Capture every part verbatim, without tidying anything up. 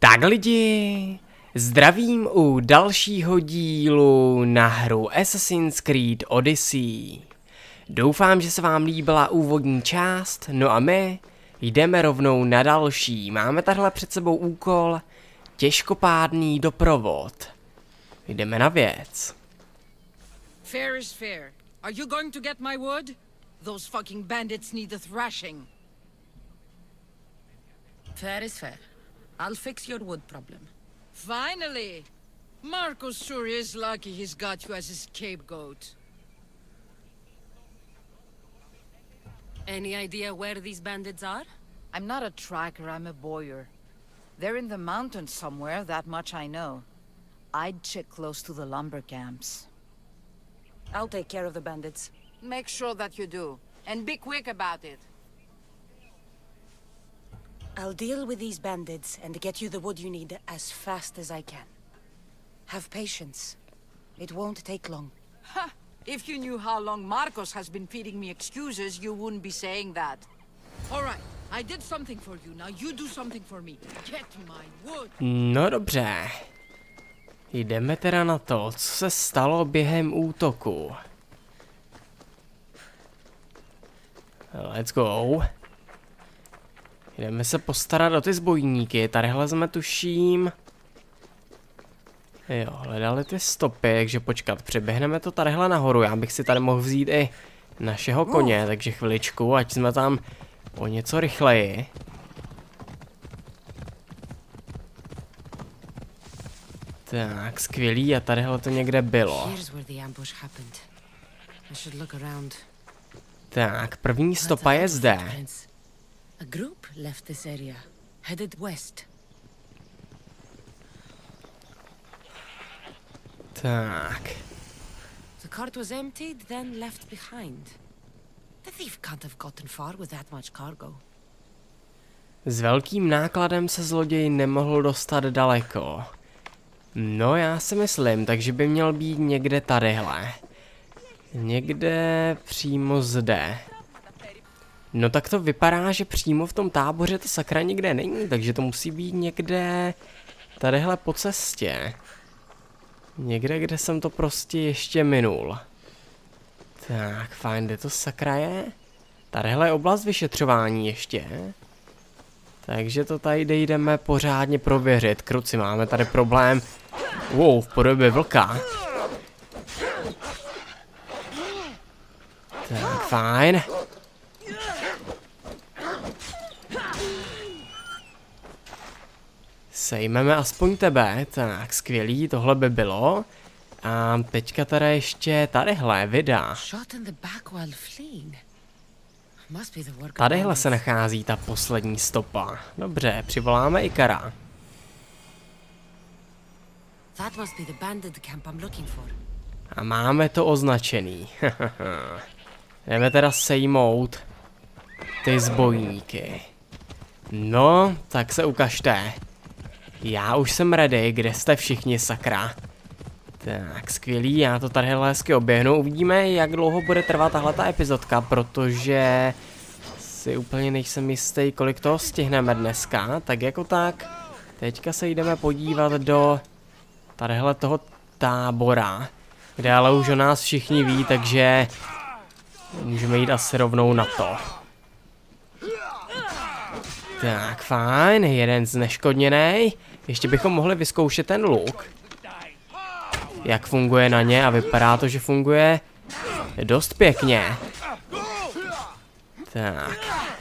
Tak lidi, zdravím u dalšího dílu na hru Assassin's Creed Odyssey. Doufám, že se vám líbila úvodní část, no a my jdeme rovnou na další. Máme tahle před sebou úkol, těžkopádný doprovod. Jdeme na věc. Fair is fair. Are you going to get my wood? Those fucking bandits need a thrashing. Fair is fair. I'll fix your wood problem. Finally! Marcos sure is lucky he's got you as his scapegoat. Any idea where these bandits are? I'm not a tracker, I'm a boyer. They're in the mountains somewhere, that much I know. I'd check close to the lumber camps. I'll take care of the bandits. Make sure that you do. And be quick about it. I'll deal with these bandits and get you the wood you need as fast as I can. Have patience. It won't take long. Ha! If you knew how long Marcos has been feeding me excuses, you wouldn't be saying that. All right, I did something for you. Now you do something for me. Get my wood. No dobře. Jdeme teda na to, co se stalo během útoku. Let's go. Jdeme se postarat o ty zbojníky. Tadyhle jsme tuším. Jo, hledali ty stopy, takže počkat, přeběhneme to tadyhle nahoru. Já bych si tady mohl vzít i našeho koně, takže chviličku, ať jsme tam o něco rychleji. Tak, skvělý, a tadyhle to někde bylo. Tak, první stopa je zde. A group left this area, headed west. Tak. The cart was emptied, then left behind. The thief can't have gotten far with that much cargo. S velkým nákladem se zloděj nemohl dostat daleko. No, já si myslím, takže by měl být někde tadyhle. Někde přímo zde. No tak to vypadá, že přímo v tom táboře to sakra nikde není, takže to musí být někde tadyhle po cestě. Někde, kde jsem to prostě ještě minul. Tak, fajn, kde to sakra je? Tadyhle je oblast vyšetřování ještě. Takže to tady jdeme pořádně prověřit. Kruci, máme tady problém. Wow, v podobě vlka. Tak, fajn. Sejmeme aspoň tebe, tak skvělý, tohle by bylo. A teďka teda ještě tadyhle, vida. Tadyhle se nachází ta poslední stopa. Dobře, přivoláme Ikara. A máme to označený. Jdeme teda sejmout ty zbojníky. No, tak se ukažte. Já už jsem ready, kde jste všichni, sakra. Tak, skvělý, já to tady hezky oběhnu. Uvidíme, jak dlouho bude trvat tahle ta epizodka, protože si úplně nejsem jistý, kolik toho stihneme dneska. Tak jako tak, teďka se jdeme podívat do tadyhle toho tábora, kde ale už o nás všichni ví, takže můžeme jít asi rovnou na to. Tak, fajn, jeden zneškodněnej. Ještě bychom mohli vyzkoušet ten luk. Jak funguje na ně, a vypadá to, že funguje dost pěkně. Tak.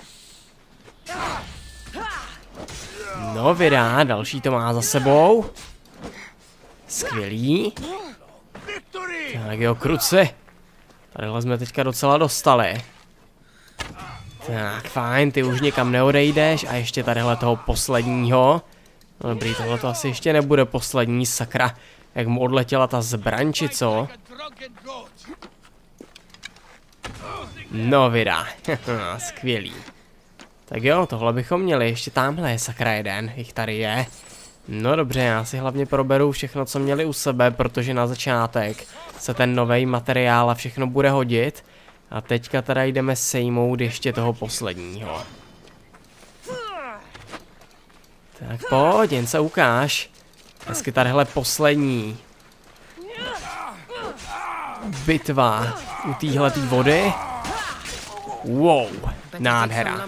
No vydá, další to má za sebou. Skvělý. Tak jo, kruci. Tadyhle jsme teďka docela dostali. Tak, fajn, ty už nikam neodejdeš a ještě tadyhle toho posledního. No dobrý, tohle to asi ještě nebude poslední, sakra. Jak mu odletěla ta zbraň, či co? No vydá, skvělý. Tak jo, tohle bychom měli, ještě tamhle je sakra jeden, jich tady je. No dobře, já si hlavně proberu všechno, co měli u sebe, protože na začátek se ten nový materiál a všechno bude hodit. A teďka teda jdeme sejmout ještě toho posledního. Tak pojď, jen se ukáž. Hezky tadyhle poslední bitva u téhletý vody. Wow, nádhera.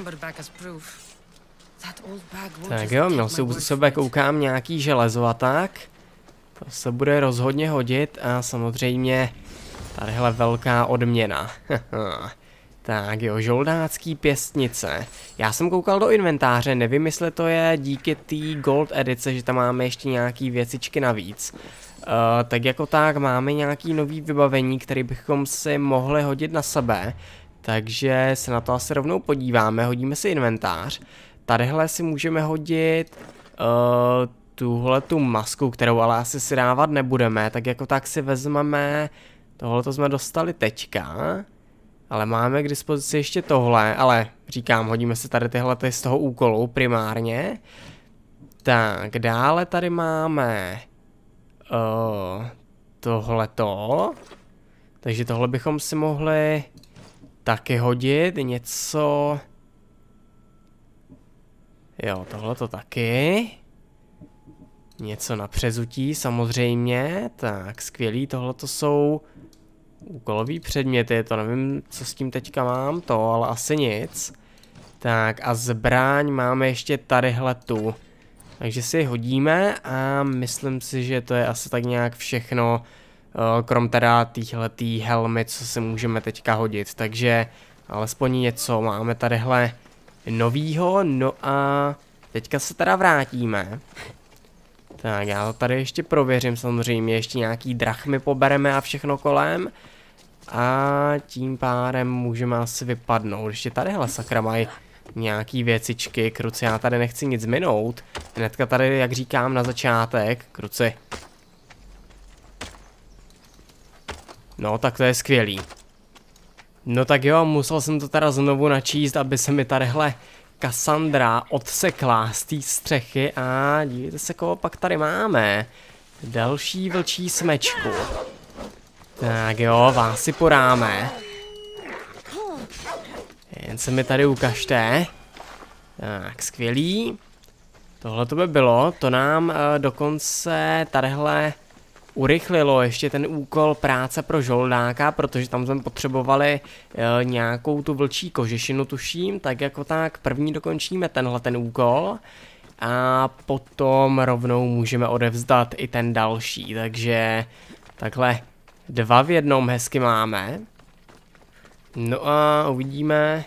Tak jo, měl si u sebe, koukám, nějaký železo a tak. To se bude rozhodně hodit a samozřejmě tadyhle velká odměna. Tak jo, žoldácký pěstnice. Já jsem koukal do inventáře, nevím, jestli to je díky té gold edice, že tam máme ještě nějaký věcičky navíc. Uh, tak jako tak máme nějaký nový vybavení, který bychom si mohli hodit na sebe. Takže se na to asi rovnou podíváme, hodíme si inventář. Tadyhle si můžeme hodit uh, tuhle tu masku, kterou ale asi si dávat nebudeme. Tak jako tak si vezmeme, tohle jsme dostali teďka. Ale máme k dispozici ještě tohle, ale říkám, hodíme si tady tyhle z toho úkolu primárně. Tak, dále tady máme uh, tohleto. Takže tohle bychom si mohli taky hodit, něco... Jo, tohleto taky. Něco na přezutí samozřejmě, tak skvělý, tohleto jsou... úkolový předměty, to nevím, co s tím teďka mám, to, ale asi nic. Tak a zbraň máme ještě tadyhle tu. Takže si ji hodíme a myslím si, že to je asi tak nějak všechno, krom teda týhletý helmy, co si můžeme teďka hodit. Takže alespoň něco, máme tadyhle novýho, no a teďka se teda vrátíme. Tak já to tady ještě prověřím samozřejmě, ještě nějaký drachmy pobereme a všechno kolem. A tím pádem můžeme asi vypadnout. Ještě tadyhle sakra mají nějaký věcičky, kruci, já tady nechci nic minout. Hnedka tady, jak říkám na začátek, kruci. No, tak to je skvělý. No tak jo, musel jsem to teda znovu načíst, aby se mi tadyhle Cassandra odsekla z té střechy a dívejte se, koho pak tady máme. Další vlčí smečku. Tak jo, vás si podáme. Jen se mi tady ukažte. Tak, skvělý. Tohle to by bylo, to nám uh, dokonce tadyhle urychlilo ještě ten úkol práce pro žoldáka, protože tam jsme potřebovali uh, nějakou tu vlčí kožešinu, tuším, tak jako tak první dokončíme tenhle ten úkol a potom rovnou můžeme odevzdat i ten další, takže takhle dva v jednom hezky máme. No a uvidíme.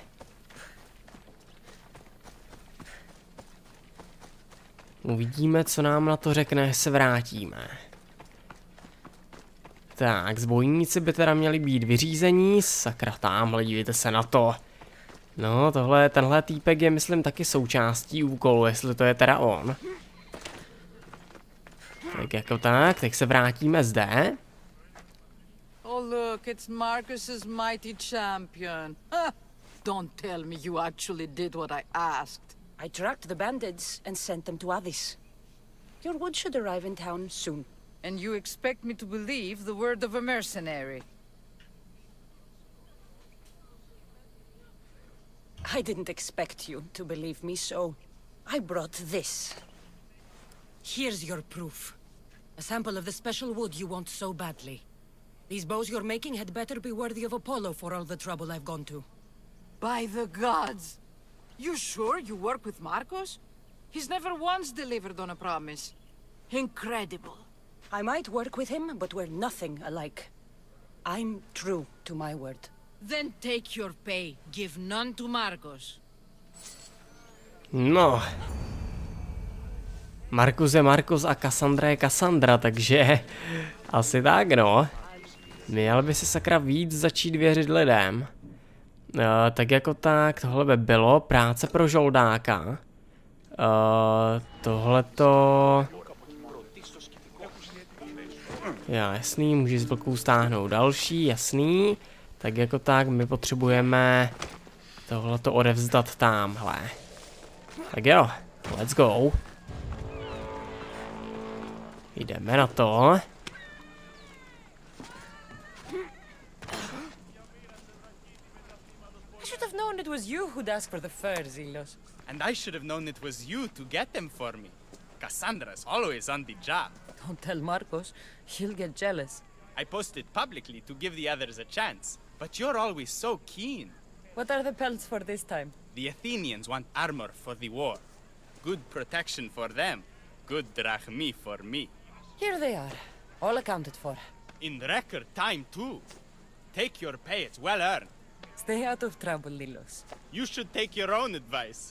Uvidíme, co nám na to řekne, až se vrátíme. Tak, zbojníci by teda měli být vyřízení. Sakra, tamhle, dívejte se na to. No, tohle, tenhle týpek je, myslím, taky součástí úkolu, jestli to je teda on. Tak jako tak, tak se vrátíme zde. Oh look, it's Marcus's mighty champion. Huh. Don't tell me you actually did what I asked. I tracked the bandits and sent them to Avis. Your wood should arrive in town soon. And you expect me to believe the word of a mercenary? I didn't expect you to believe me, so I brought this. Here's your proof. A sample of the special wood you want so badly. These bows you're making had better be worthy of Apollo for all the trouble I've gone to. By the gods! You sure you work with Marcos? He's never once delivered on a promise. Incredible. I might work with him, but we're nothing alike. I'm true to my word. Then take your pay. Give none to Marcos. No. Marcus je Marcus a Cassandra je Cassandra, takže asi tak, no. Měl by si sakra víc začít věřit lidem. Uh, tak jako tak, tohle by bylo práce pro žoldáka. Uh, tohleto... Já, jasný, můžeš z vlků stáhnout další, jasný. Tak jako tak, my potřebujeme tohleto odevzdat tamhle. Tak jo, let's go. Jdeme na to. I should have known it was you who'd ask for the furs, Ilos. And I should have known it was you to get them for me. Cassandra's always on the job. Don't tell Marcos. He'll get jealous. I posted publicly to give the others a chance, but you're always so keen. What are the pelts for this time? The Athenians want armor for the war. Good protection for them. Good drachmi for me. Here they are. All accounted for. In record time, too. Take your pay, it's well earned. Stay out of trouble, Lilos. You should take your own advice.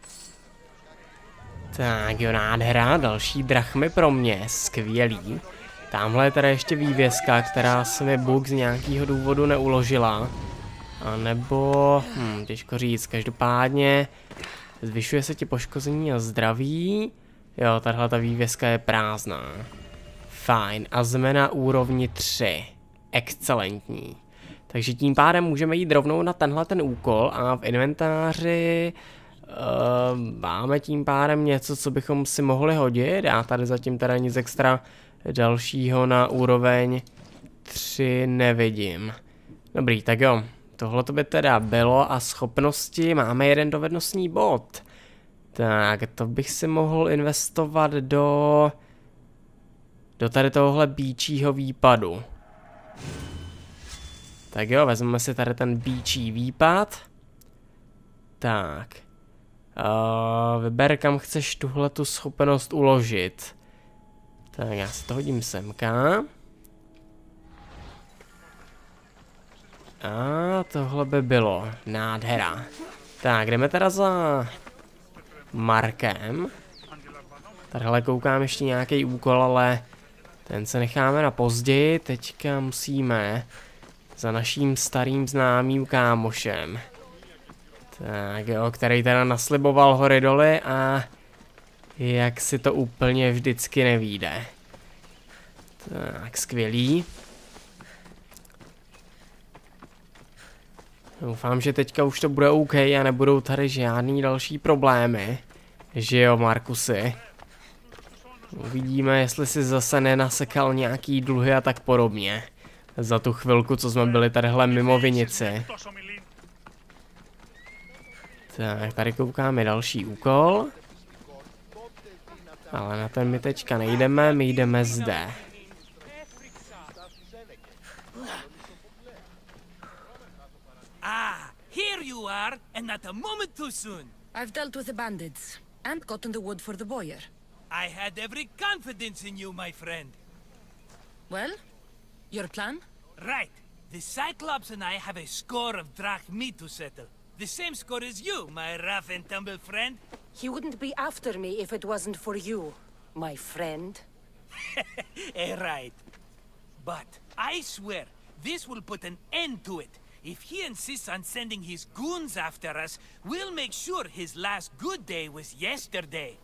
Tak jo, nádhera, další drachmy pro mě, skvělý. Tamhle je teda ještě vývězka, která se mi Bůh z nějakého důvodu neuložila. A nebo, hm, těžko říct, každopádně zvyšuje se ti poškození a zdraví. Jo, tahle ta vývězka je prázdná. Fajn, a jsme na úrovni tři. Excelentní. Takže tím pádem můžeme jít rovnou na tenhle ten úkol a v inventáři uh, máme tím pádem něco, co bychom si mohli hodit. Já tady zatím teda nic extra dalšího na úroveň tři nevidím. Dobrý, tak jo. Tohle to by teda bylo a schopnosti máme jeden dovednostní bod. Tak, to bych si mohl investovat do do tady tohohle býčího výpadu. Tak jo, vezmeme si tady ten býčí výpad. Tak. Uh, vyber, kam chceš tuhle tu schopnost uložit. Tak já si to hodím semka. A tohle by bylo nádhera. Tak, jdeme teda za Markem. Tadyhle koukám ještě nějaký úkol, ale ten se necháme na později. Teďka musíme za naším starým známým kámošem. Tak jo, který teda nasliboval hory doly a jak si to úplně vždycky nevíde. Tak, skvělý. Doufám, že teďka už to bude OK a nebudou tady žádný další problémy. Že jo, Markusy? Uvidíme, jestli si zase nenasekal nějaký dluhy a tak podobně. Za tu chvilku, co jsme byli tadyhle mimo vinici. Tak, tady koukáme další úkol. Ale na ten my teďka nejdeme, my jdeme zde. Ah, here you are, and not a moment too soon. I've dealt with the bandits and gotten the wood for the boiler. I had every confidence in you, my friend. Well, your plan? Right. The Cyclops and I have a score of drachmi to settle. The same score as you, my rough and tumble friend. He wouldn't be after me if it wasn't for you, my friend. Eh, right. But I swear, this will put an end to it. If he insists on sending his goons after us, we'll make sure his last good day was yesterday.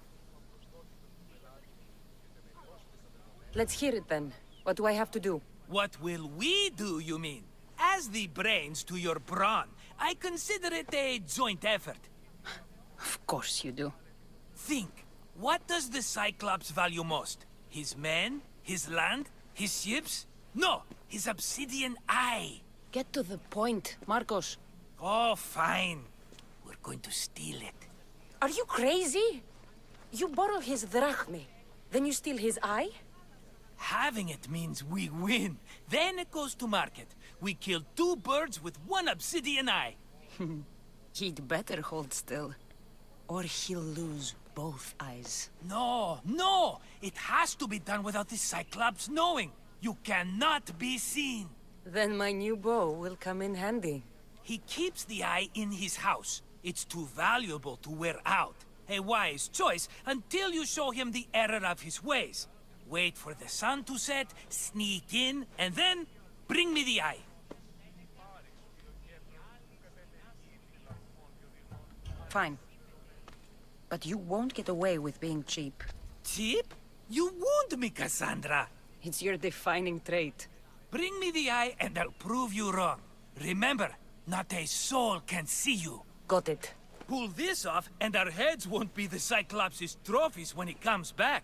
Let's hear it then. What do I have to do? What will we do, you mean? As the brains to your brawn, I consider it a joint effort. Of course you do. Think, what does the Cyclops value most? His men? His land? His ships? No, his obsidian eye. Get to the point, Marcos. Oh, fine. We're going to steal it. Are you crazy? You borrow his drachmi, then you steal his eye? Having it means we win. Then it goes to market. We kill two birds with one obsidian eye. He'd better hold still, or he'll lose both eyes. No, no! It has to be done without the Cyclops knowing. You cannot be seen. Then my new bow will come in handy. He keeps the eye in his house. It's too valuable to wear out. A wise choice until you show him the error of his ways. Wait for the sun to set, sneak in, and then bring me the eye. Fine. But you won't get away with being cheap. Cheap? You wound me, Cassandra. It's your defining trait. Bring me the eye and I'll prove you wrong. Remember, not a soul can see you. Got it. Pull this off and our heads won't be the Cyclops' trophies when he comes back.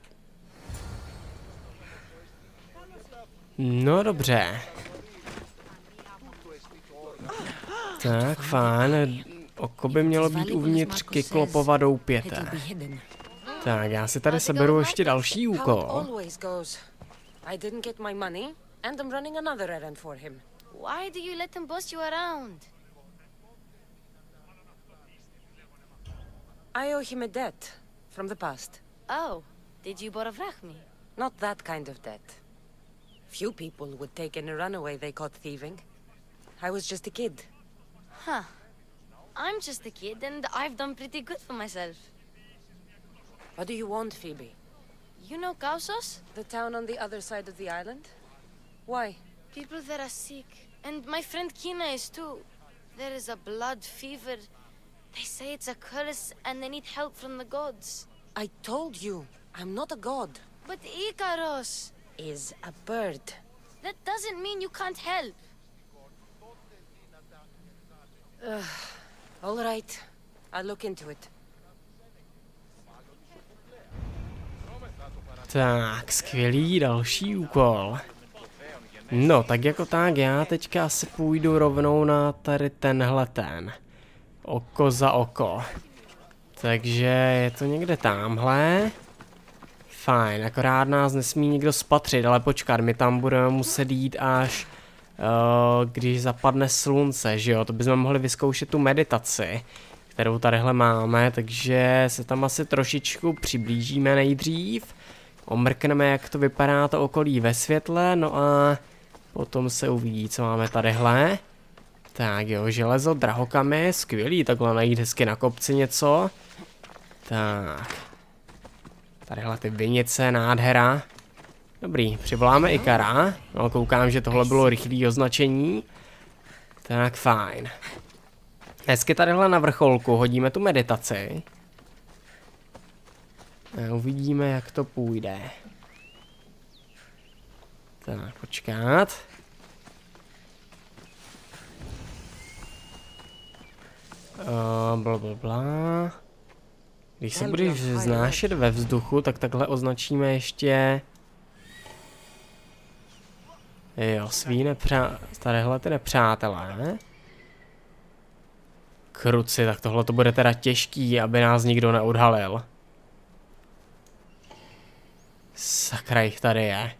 No dobře. Tak, fajn. Oko by mělo být uvnitř Kyklopova doupěte. Tak, já si tady seberu ještě další úkol. Why do you let him boss you around? I owe him a debt from the past. Oh, did you borvrach me? Not that kind of debt. Few people would take in a runaway they caught thieving. I was just a kid. Huh. I'm just a kid and I've done pretty good for myself. What do you want, Phoebe? You know Kausos? The town on the other side of the island? Why? People there are sick. And my friend Kina is too. There is a blood fever. They say it's a curse and they need help from the gods. I told you, I'm not a god. But Ikaros Is a bird. That doesn't mean you can't help. Uh, all right. I'll look into it. Tak, skvělý, další úkol. No, tak jako tak, já teďka asi půjdu rovnou na tady tenhle ten. Oko za oko. Takže je to někde tamhle. Fajn, akorát nás nesmí nikdo spatřit, ale počkat, my tam budeme muset jít až uh, když zapadne slunce, že jo, to bychom mohli vyzkoušet tu meditaci, kterou tadyhle máme, takže se tam asi trošičku přiblížíme nejdřív, omrkneme, jak to vypadá to okolí ve světle, no a potom se uvidí, co máme tadyhle. Tak jo, železo, drahokamy, skvělý, takhle najít hezky na kopci něco. Tak. Tadyhle ty vinice, nádhera. Dobrý, přivoláme Ikara. No, koukám, že tohle bylo rychlé označení. Tak fajn. Hezky tadyhle na vrcholku hodíme tu meditaci. A uvidíme, jak to půjde. Tak, počkat. Uh, bla, bla, bla. Když se budeš vznášet ve vzduchu, tak takhle označíme ještě... Jo, svý nepřá... Tadyhle ty nepřátelé. Kruci, tak tohle to bude teda těžký, aby nás nikdo neodhalil. Sakra, jich tady je.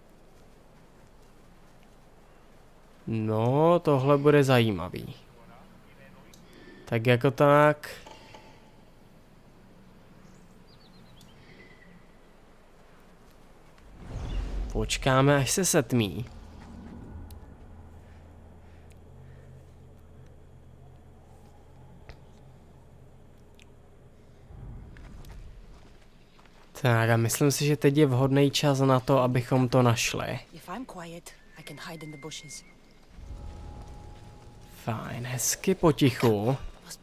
No, tohle bude zajímavý. Tak jako tak... Počkáme, až se setmí. Tak a myslím si, že teď je vhodný čas na to, abychom to našli. Fajn, hezky potichu.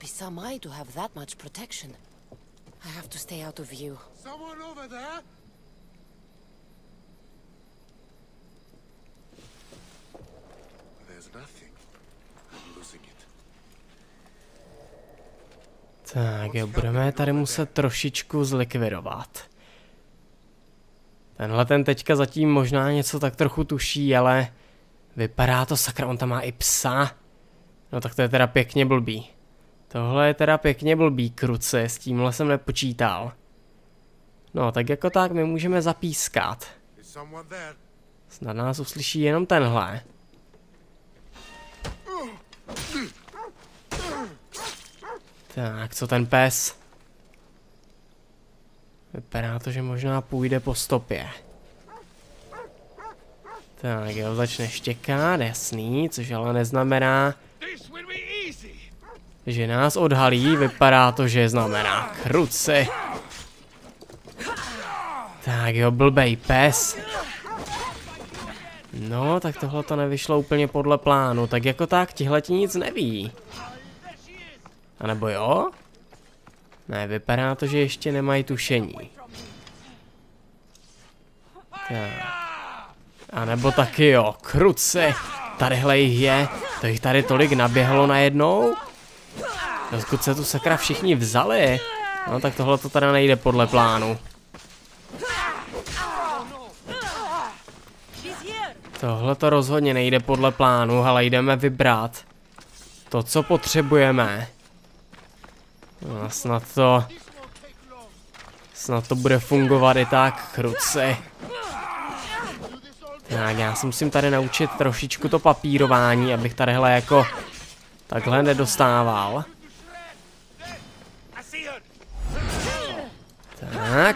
Tak jo, budeme tady muset trošičku zlikvidovat. Tenhle ten teďka zatím možná něco tak trochu tuší, ale vypadá to sakra, on tam má i psa. No tak to je teda pěkně blbý. Tohle je teda pěkně blbý, kruci, s tímhle jsem nepočítal. No tak jako tak my můžeme zapískat. Snad nás uslyší jenom tenhle. Tak, co ten pes? Vypadá to, že možná půjde po stopě. Tak jo, začne štěkat, jasný, což ale neznamená, že nás odhalí, vypadá to, že znamená kruci. Tak jo, blbej pes. No, tak tohle to nevyšlo úplně podle plánu, tak jako tak, tihleti nic neví. A nebo jo? Ne, vypadá to, že ještě nemají tušení. Tak. A nebo taky jo, kruci. Tadyhle jich je, to jich tady tolik naběhlo najednou. Dokud se tu sakra všichni vzali. No tak tohle to teda nejde podle plánu. Tohle to rozhodně nejde podle plánu, ale jdeme vybrat. to, co potřebujeme. No, snad to... Snad to bude fungovat i tak, kruci. Tak, já se musím tady naučit trošičku to papírování, abych tadyhle jako takhle nedostával. Tak.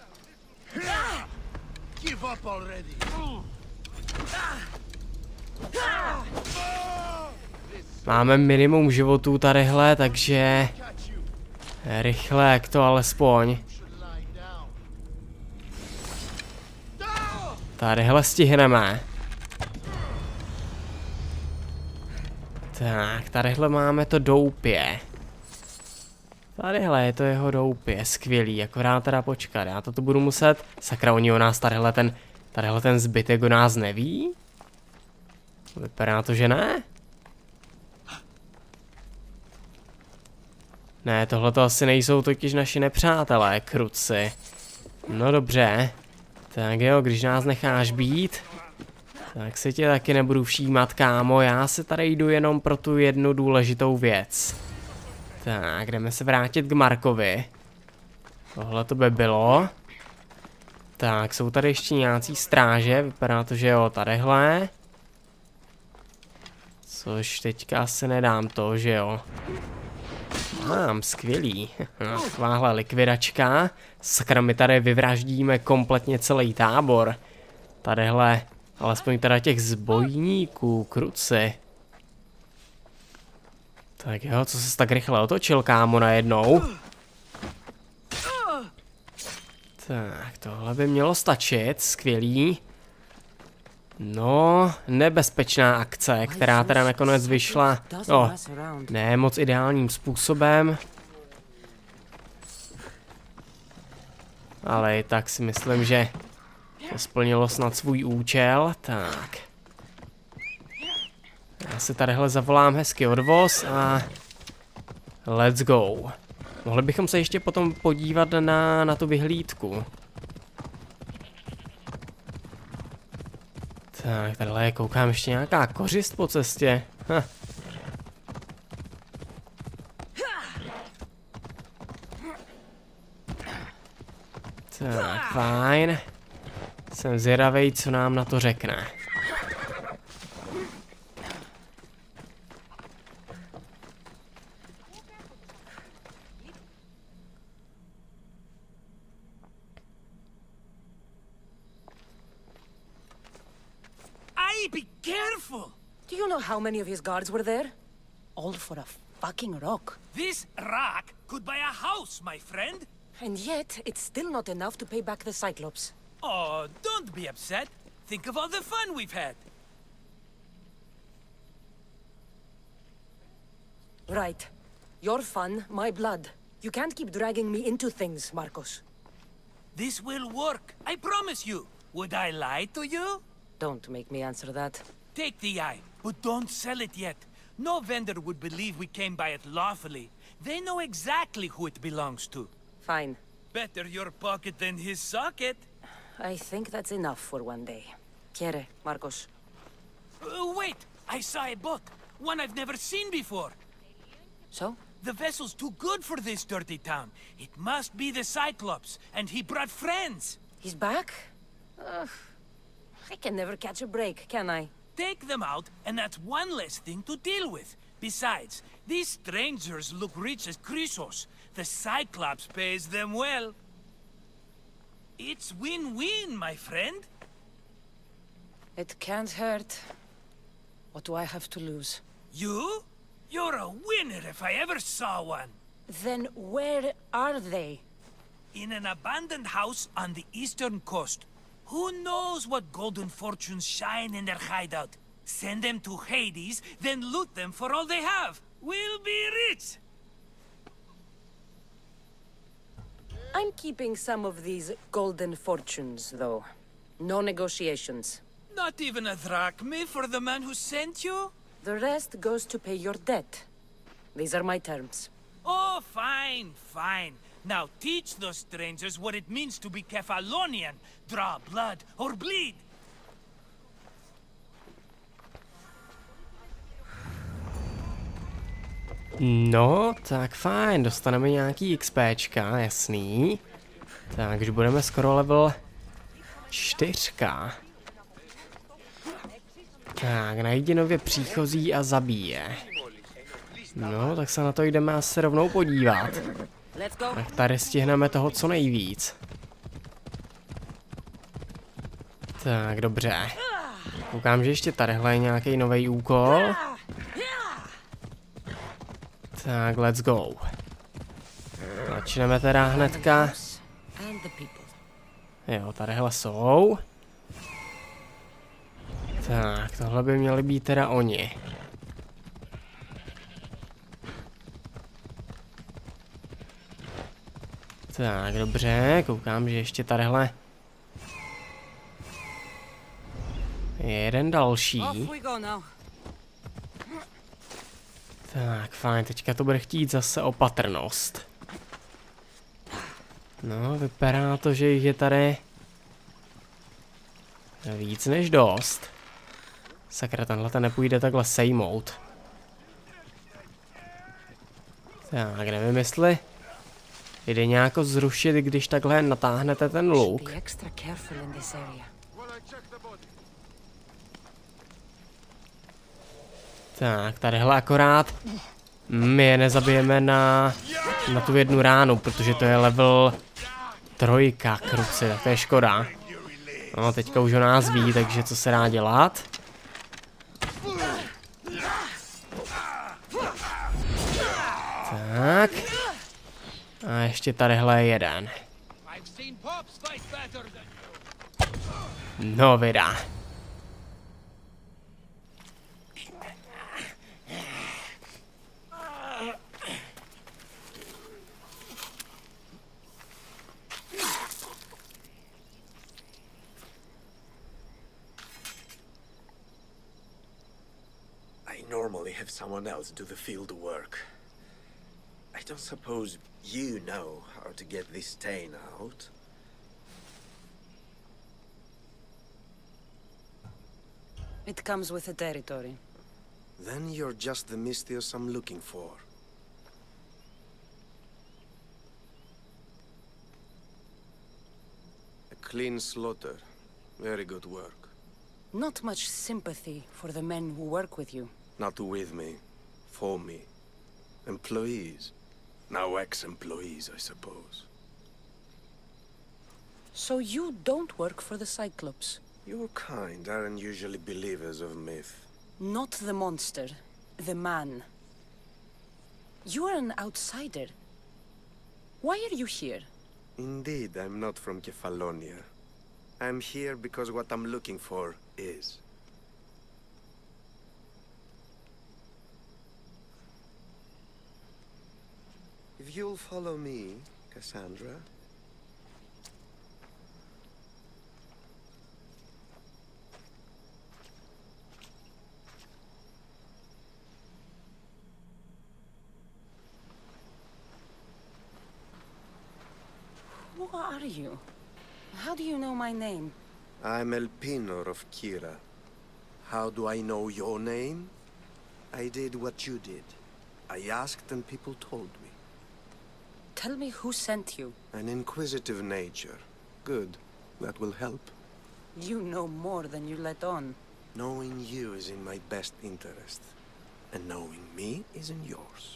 Máme minimum životů tadyhle, takže rychle, jak to alespoň. Tadyhle stihneme. Tak, tadyhle máme to doupě. Tadyhle je to jeho doupě, skvělý, akorát teda počkat, já to tu budu muset. Sakra, oni o nás tadyhle ten, tadyhle ten zbytek o nás neví? Vypadá to, že ne? Ne, tohle to asi nejsou totiž naši nepřátelé, kruci. No dobře. Tak jo, když nás necháš být, tak si tě taky nebudu všímat, kámo. Já se tady jdu jenom pro tu jednu důležitou věc. Tak, jdeme se vrátit k Markovi. Tohle to by bylo. Tak, jsou tady ještě nějací stráže. Vypadá to, že jo, tadyhle. Což teďka asi nedám to, že jo. Mám, skvělý. Takováhle likvidačka. Sakra, my tady vyvraždíme kompletně celý tábor. Tadyhle, alespoň teda těch zbojníků, kruci. Tak jo, co se tak rychle otočil, kámo, najednou? Tak, tohle by mělo stačit, skvělý. No, nebezpečná akce, která teda nakonec vyšla, no, ne moc ideálním způsobem. Ale i tak si myslím, že to splnilo snad svůj účel, tak. Já si tadyhle zavolám hezky odvoz a let's go. Mohli bychom se ještě potom podívat na, na tu vyhlídku. Tak, tadyhle koukám ještě nějaká kořist po cestě. Ha. Tak, fajn. Jsem zvědavej, co nám na to řekne. Be careful! Do you know how many of his guards were there? All for a fucking rock. This rock could buy a house, my friend. And yet, it's still not enough to pay back the Cyclops. Oh, don't be upset. Think of all the fun we've had. Right. Your fun, my blood. You can't keep dragging me into things, Marcos. This will work, I promise you. Would I lie to you? Don't make me answer that. Take the eye, but don't sell it yet. No vendor would believe we came by it lawfully. They know exactly who it belongs to. Fine. Better your pocket than his socket. I think that's enough for one day. Quiere, Marcos. Uh, wait! I saw a boat. One I've never seen before. So? The vessel's too good for this dirty town. It must be the Cyclops, and he brought friends. He's back? Ugh. I can never catch a break, can I? Take them out, and that's one less thing to deal with. Besides, these strangers look rich as Chrysos. The Cyclops pays them well. It's win-win, my friend. It can't hurt. What do I have to lose? You? You're a winner if I ever saw one. Then where are they? In an abandoned house on the eastern coast. Who knows what golden fortunes shine in their hideout? Send them to Hades, then loot them for all they have. We'll be rich! I'm keeping some of these golden fortunes, though. No negotiations. Not even a drachme for the man who sent you? The rest goes to pay your debt. These are my terms. Oh, fine, fine. Now teach those strangers what it means to be Kefalonian. Draw blood or bleed. No, tak fajn, dostaneme nějaký XPčka, jasný. Takže budeme skoro level čtyřka. Tak, najdi nově příchozí a zabíje. No, tak se na to jdeme asi rovnou podívat. Tak tady stihneme toho co nejvíc. Tak, dobře. Koukám, že ještě tadyhle je nějaký nový úkol. Tak, let's go. Začneme teda hnedka. Jo, tadyhle jsou. Tak, tohle by měli být teda oni. Tak, dobře, koukám, že ještě tadyhle je jeden další. Tak, fajn, teďka to bude chtít zase opatrnost. No, vypadá to, že jich je tady víc než dost. Sakra, tenhle ten nepůjde takhle sejmout. Tak, nevím jestli jde nějako zrušit, když takhle natáhnete ten luk. Tak, tadyhle akorát my je nezabijeme na, na tu jednu ránu, protože to je level trojka kruci, tak to je škoda. No, teďka už o nás ví, takže co se dá dělat? Tak. A ještě tadyhle je jeden. No, vydá. Normally have someone else do the field work. I don't suppose you know how to get this stain out? It comes with the territory. Then you're just the Misthios I'm looking for. A clean slaughter. Very good work. Not much sympathy for the men who work with you. Not with me. For me. Employees. Now ex-employees, I suppose. So you don't work for the Cyclops? Your kind aren't usually believers of myth. Not the monster. The man. You are an outsider. Why are you here? Indeed, I'm not from Kefalonia. I'm here because what I'm looking for is. If you'll follow me, Cassandra. Who are you? How do you know my name? I'm Elpinor of Kira. How do I know your name? I did what you did. I asked and people told me. Tell me who sent you. An inquisitive nature. Good. That will help. You know more than you let on. Knowing you is in my best interest. And knowing me is in yours.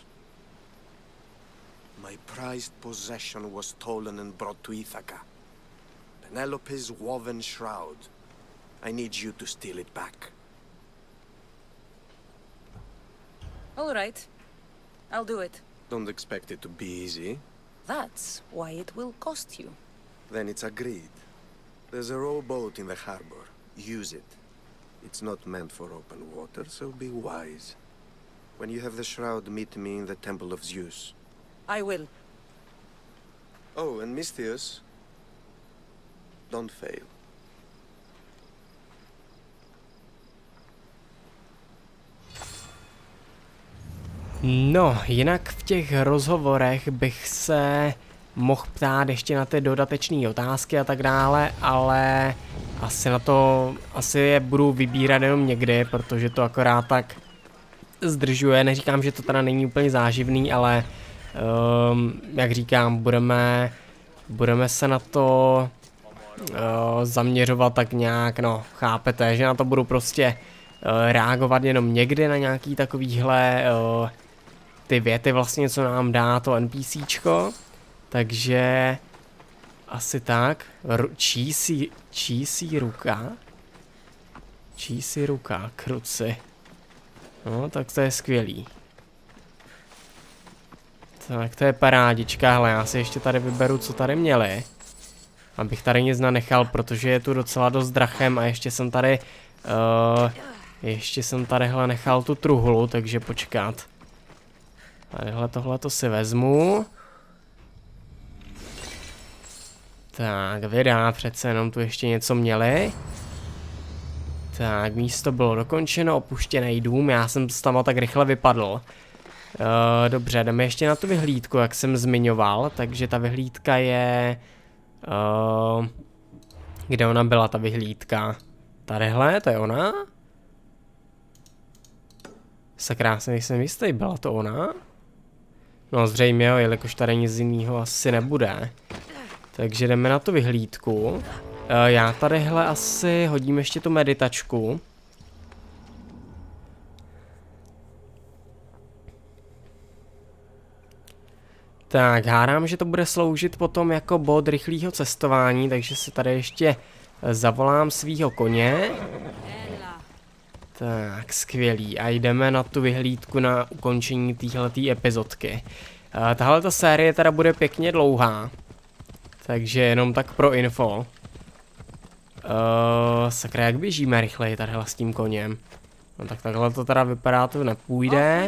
My prized possession was stolen and brought to Ithaca. Penelope's woven shroud. I need you to steal it back. All right. I'll do it. Don't expect it to be easy. That's why it will cost you. Then it's agreed. There's a rowboat in the harbor. Use it. It's not meant for open water, so be wise. When you have the shroud, meet me in the Temple of Zeus. I will. Oh, and Misthios, don't fail. No, jinak v těch rozhovorech bych se mohl ptát ještě na ty dodatečné otázky a tak dále, ale asi na to, asi je budu vybírat jenom někdy, protože to akorát tak zdržuje. Neříkám, že to teda není úplně záživný, ale um, jak říkám, budeme, budeme se na to uh, zaměřovat tak nějak, no chápete, že na to budu prostě uh, reagovat jenom někdy na nějaký takovýhle uh, ty věty vlastně, co nám dá to NPCčko. Takže asi tak. Čísí, čísí ruka. Čísí ruka, kruci. No, tak to je skvělý. Tak to je parádička, hele, já si ještě tady vyberu, co tady měli. Abych tady nic nanechal, protože je tu docela dost drachem a ještě jsem tady... Uh, ještě jsem tadyhle nechal tu truhlu, takže počkat. Tadyhle tohle to si vezmu. Tak, vydá, přece jenom tu ještě něco měli. Tak, místo bylo dokončeno, opuštěný dům, já jsem tam tak rychle vypadl. Uh, dobře, jdeme ještě na tu vyhlídku, jak jsem zmiňoval, takže ta vyhlídka je... Uh, kde ona byla, ta vyhlídka? Tadyhle, to je ona? Sakra, si nejsem jistý, byla to ona? No zřejmě jo, jelikož tady nic jiného asi nebude. Takže jdeme na tu vyhlídku. Uh, já tadyhle asi hodím ještě tu meditačku. Tak, hádám, že to bude sloužit potom jako bod rychlého cestování, takže si tady ještě zavolám svýho koně. Tak, skvělý. A jdeme na tu vyhlídku na ukončení téhletý epizodky. Uh, tahle ta série teda bude pěkně dlouhá. Takže jenom tak pro info. Uh, sakra, jak běžíme rychleji tadyhle s tím koněm. No tak takhle to teda vypadá, to nepůjde.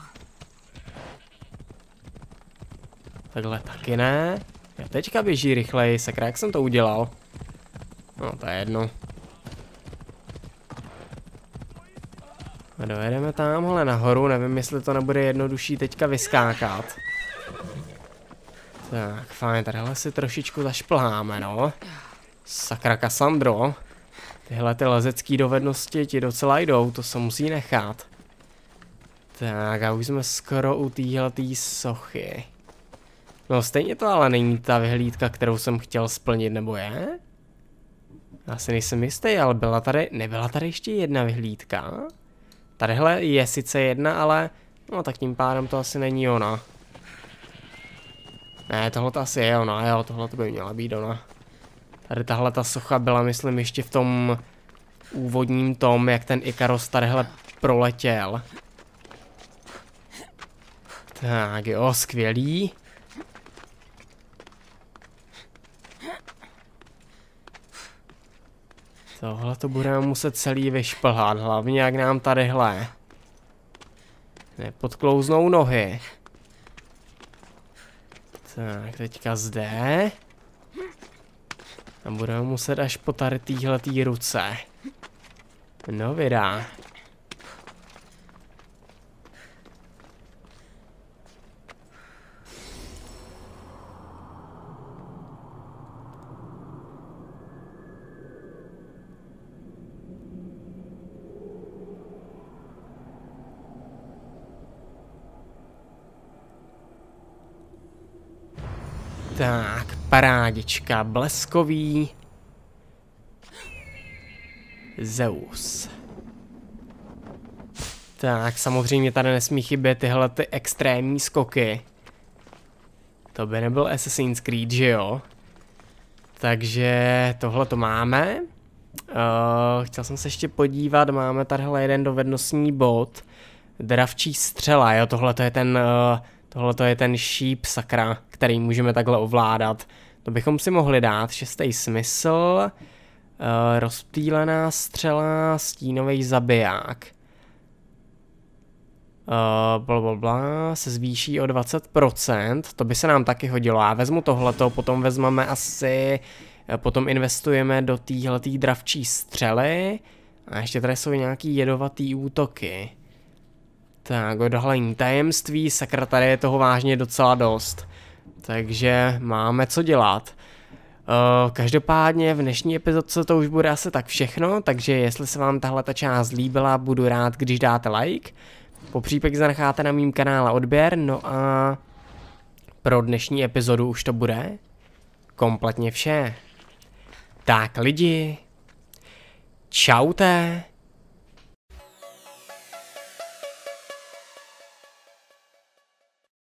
Takhle taky ne. Já teďka běží rychleji, sakra, jak jsem to udělal? No to je jedno. A dojedeme tamhle nahoru, nevím, jestli to nebude jednodušší teďka vyskákat. Tak, fajn, tadyhle si trošičku zašplháme, no. Sakra, Cassandro. Tyhle ty lezecké dovednosti ti docela jdou, to se musí nechat. Tak, a už jsme skoro u téhletý sochy. No, stejně to ale není ta vyhlídka, kterou jsem chtěl splnit, nebo je? Já si nejsem jistý, ale byla tady, nebyla tady ještě jedna vyhlídka? Tadyhle je sice jedna, ale no tak tím pádem to asi není ona. Ne, tohle to asi je ona, jo, tohle to by měla být ona. Tady tahle ta socha byla, myslím, ještě v tom úvodním tom, jak ten Ikaros tadyhle proletěl. Tak jo, skvělý. Tohle to budeme muset celý vyšplhat, hlavně jak nám tadyhle nepodklouznou nohy. Tak, teďka zde. A budeme muset až po tady týhletý ruce. No vydá. Tak, parádička, bleskový Zeus. Tak, samozřejmě tady nesmí chybět tyhle ty extrémní skoky. To by nebyl Assassin's Creed, že jo? Takže tohle to máme. Uh, chtěl jsem se ještě podívat, máme tadyhle jeden dovednostní bod. Dravčí střela, jo, tohle to je ten... Uh, Tohle to je ten šíp, sakra, který můžeme takhle ovládat. To bychom si mohli dát. Šestý smysl. Uh, rozptýlená střela, stínový zabiják. Uh, blablabla, se zvýší o dvacet procent. To by se nám taky hodilo. Já vezmu tohleto, potom vezmeme asi... Potom investujeme do téhletý dravčí střely. A ještě tady jsou nějaký jedovatý útoky. Tak, odhalení tajemství, sakra, tady je toho vážně docela dost. Takže máme co dělat. Uh, každopádně v dnešní epizodce to už bude asi tak všechno, takže jestli se vám tahle ta část líbila, budu rád, když dáte like. Po případě zanecháte na mým kanále odběr, no a pro dnešní epizodu už to bude kompletně vše. Tak lidi, čaute.